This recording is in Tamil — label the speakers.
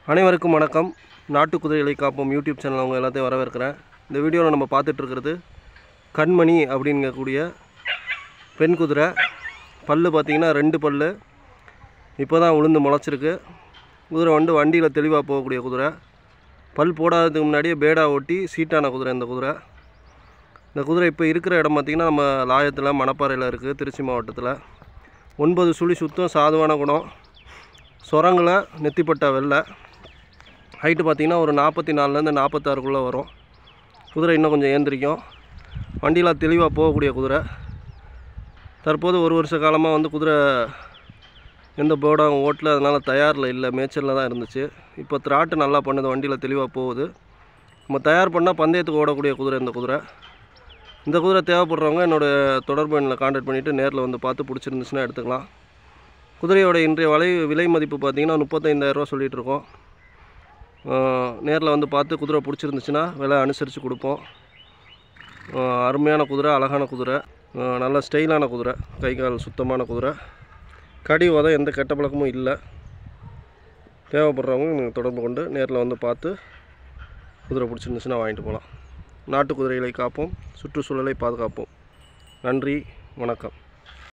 Speaker 1: அனைவருக்கும் வணக்கம். நாட்டு குதிரைகளை காப்போம் யூடியூப் சேனல் அவங்க எல்லாத்தையும் வரவேற்கிறேன். இந்த வீடியோவில் நம்ம பார்த்துட்ருக்கிறது கண்மணி அப்படிங்கக்கூடிய பெண் குதிரை. பல் பார்த்திங்கன்னா 2 பல் இப்போ தான் உளுந்து முளைச்சிருக்கு. குதிரை வண்டியில் தெளிவாக போகக்கூடிய குதிரை. பல் போடாததுக்கு முன்னாடியே பேடா ஓட்டி சீட்டான குதிரை இந்த குதிரை. இந்த குதிரை இப்போ இருக்கிற இடம் பார்த்திங்கன்னா நம்ம லாயத்தில் மணப்பாறையில் இருக்குது, திருச்சி மாவட்டத்தில். 9 சுழி சுத்தம், சாதுவான குணம், சொரங்களை நெத்திப்பட்டா வெள்ளை. ஹைட்டு பார்த்திங்கன்னா ஒரு 44லேருந்து 46க்குள்ளே வரும். குதிரை இன்னும் கொஞ்சம் ஏந்திரிக்கும். வண்டியில் தெளிவாக போகக்கூடிய குதிரை. தற்போது 1 வருஷ காலமாக குதிரை எந்த போர்டும் ஓட்டல, அதனால் தயாரில் இல்லை, மேய்ச்சலில் தான் இருந்துச்சு. இப்போ திராட்டு நல்லா பண்ணுது, வண்டியில் தெளிவாக போகுது. நம்ம தயார் பண்ணால் பந்தயத்துக்கு ஓடக்கூடிய குதிரை இந்த குதிரை. இந்த குதிரை தேவைப்படுறவங்க என்னோடய தொடர்பு எண்ணில் கான்டாக்ட் பண்ணிவிட்டு நேரில் பார்த்து பிடிச்சிருந்துச்சுன்னா எடுத்துக்கலாம். குதிரையோட இன்றைய விலை மதிப்பு பார்த்திங்கன்னா 35,000 சொல்லிகிட்ருக்கோம். நேரில் பார்த்து குதிரை பிடிச்சிருந்துச்சுன்னா விலை அனுசரித்து கொடுப்போம். அருமையான குதிரை, அழகான குதிரை, நல்ல ஸ்டைலான குதிரை, கை கால் சுத்தமான குதிரை. கடி உதம் எந்த கெட்ட பழக்கமும் இல்லை. தேவைப்படுறவங்க நீங்கள் தொடர்பு கொண்டு நேரில் பார்த்து குதிரை பிடிச்சிருந்துச்சுன்னா வாங்கிட்டு போகலாம். நாட்டு குதிரைகளை காப்போம், சுற்றுச்சூழலை பாதுகாப்போம். நன்றி, வணக்கம்.